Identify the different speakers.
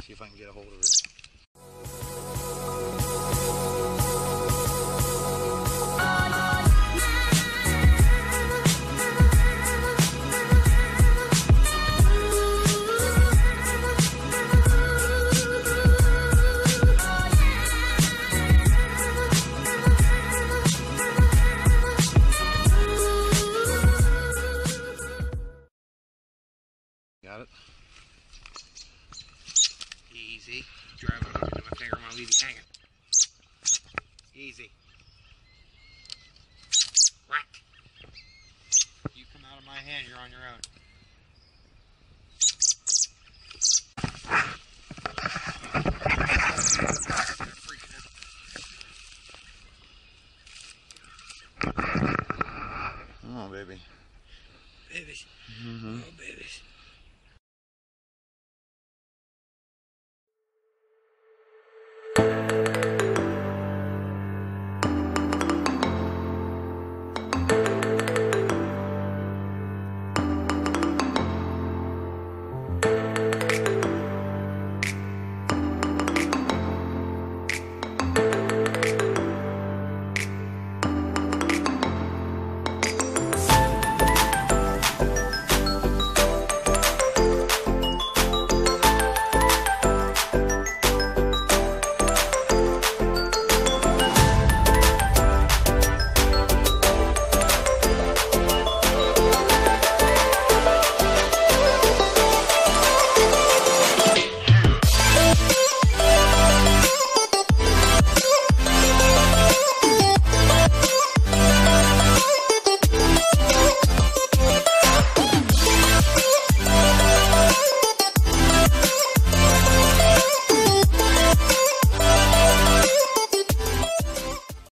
Speaker 1: See if I can get a hold of it. Got it?
Speaker 2: Easy. Drive it into my finger, I'm gonna leave you hanging. Easy. Whack. You come out of my hand, you're on your own.